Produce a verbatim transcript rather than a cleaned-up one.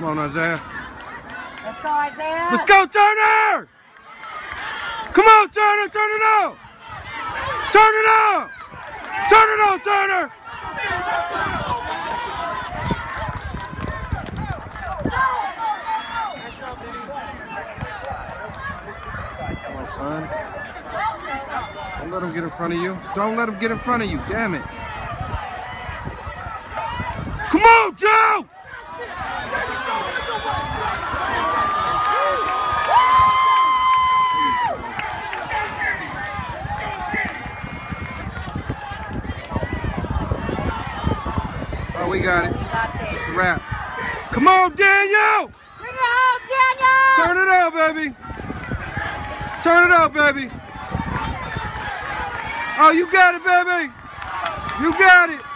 Come on, Isaiah. Let's go, Isaiah. Let's go, Turner! Come on, Turner, turn it on! Turn it on! Turn it on, Turner! Come on, son. Don't let him get in front of you. Don't let him get in front of you, damn it. Come on, Joe! Oh, we got it. It's a wrap. Come on, Daniel! Bring it home, Daniel! Turn it up, baby. Turn it up, baby. Oh, you got it, baby. You got it.